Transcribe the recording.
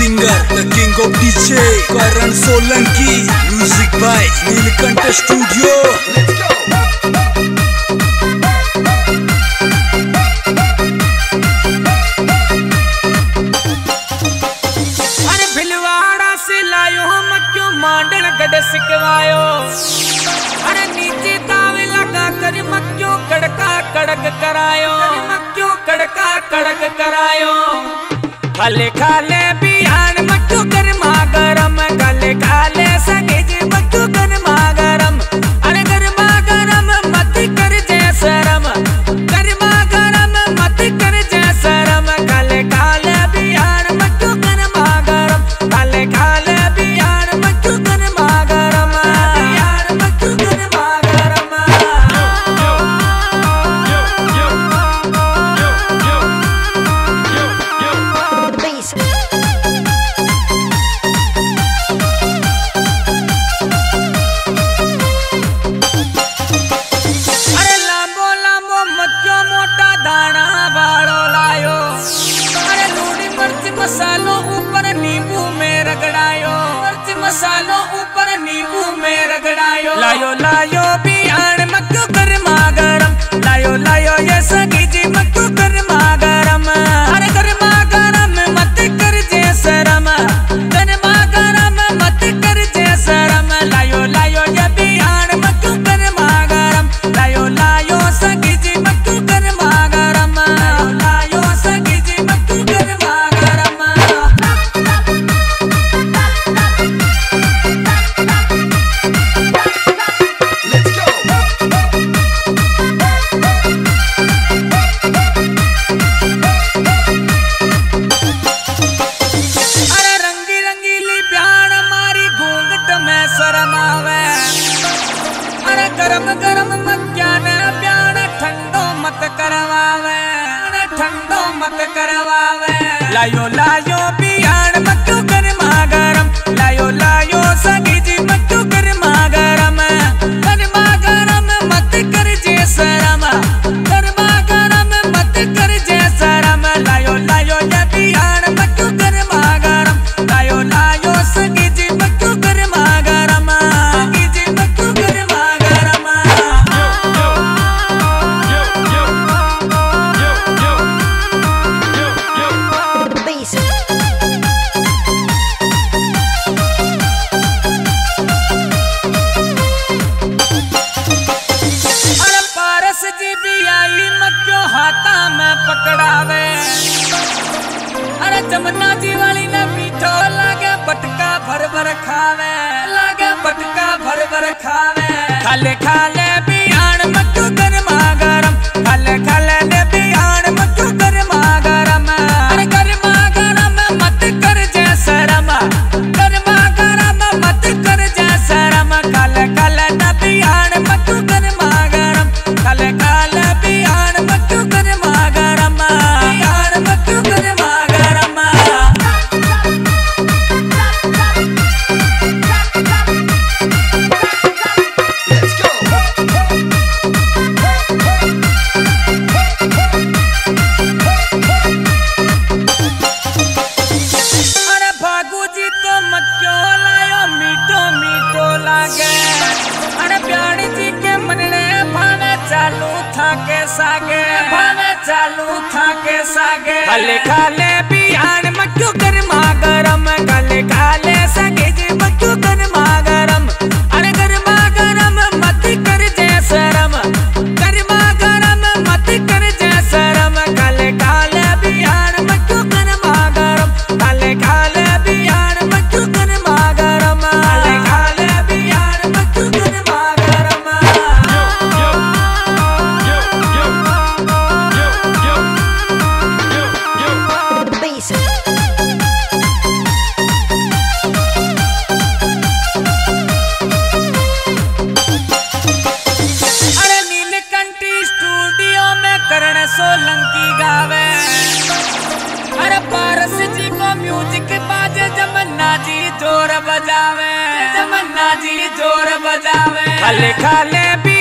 singer, the king of DJ, Karan Solanki. Music by Neelkantha Studio. Let's go. अरे भिलवाड़ा से लायो मक्यों मांडन गड सिकवायो। अरे नीचे दावे लगा कर मक्यों कड़का कड़क करायो। मक्यों कड़का कड़क करायो। खाले खाले बिहान मक्यों गरमा गरम। खाले खाले सगेज मक्यों गरमा गरम। अरे गरमा गरम मत कर जय शरम। गरमा गरम मत कर जय शरम। खाले खाले बिहान मक्यों गरमा गरम। खाले खाले बिहान मक्यों गरमा गरम। बिहान मक्यों गरमा गरम। अरे लांबो लांबो मक्यों मोटा दाना बाड़ो लायो। अरे लूनी मिर्च मसालो ऊपर नींबू में रगड़ायो। मिर्च मसालो ऊपर नींबू में रगड़ायो। लायो लायो बिहान मक्यों गरमा गरम। लायो लायो ये सगीजी मक्यों गरमा गरम। अरे गरमा गरम मत कर जे शरम। गरमा गरम मत कर जे शरम। लायो लायो ये बिहान मक्यों गरमा गरम। लायो लायो सगीजी मक्यों गरमा गरम। लायो लायो सगीजी मक्यों गरमा गरम। Let's go. अरे रंगी रंगीली प्याण मारी घूंघट में शर्म आवे। अरे गरम गरम मक्या ने प्याण ठंडो मत करवावे। ठंडो मत करवावे। लायो लायो बिहान मक्यों गरमा गरम। लायो लायो सगीजी मक्यों गरमा गरम। गरमा गरम मत कर जे शरम। गरमा गरम मत कर जे शरम। लायो लायो ये बिहान मक्यों गरमा गरम। लायो लायो सगीजी मक्यों गरमा गरम। सगीजी मक्यों गरमा गरम। अरे पारस जी भी आई मक्यों हाथा में पकड़ावे। अरे जमुना जी वाली ने मीठो लागे बटका भर भर खावे। लागे बटका भर भर खावे। खाले खाले बिहान मक्यों गरमा गरम। खाले खाले ने बिहान मक्यों गरमा गरम। अरे गरमा गरम मत कर जय शरम। गरमा गरम मत कर जय शरम। खाले खाले ने बिहान मक्यों गरमा गरम। खाले खाले बिहान मक्यों गरमा गरम। बिहान मक्यों गरमा गरम। Let's go. अरे भागू जी तो मक्यों लायो मीठो मीठो लागे। अरे प्यारी जी के मनने भावे चालू था के सागे। भावे चालू था के सागे। खाले खाले बिहान मक्यों गरमा गरम। खाले खाले सगेज मक्यों गरमा गरम। अरे गरमा गरम मत कर जय शरम। गरमा गरम मत कर जय शरम। खाले खाले बिहान मक्यों गरमा गरम। खाले खाले बिहान मक्यों गरमा गरम। खाले खाले बिहान मक्यों गरमा गरम। अरे नीलकंठी स्टूडियो में करण सोलंकी गावे। अरे पारस जी को म्यूजिक बाजे जमन्ना जी जोर बजावे। जमन्ना जी जोर बजावे। खाले खाले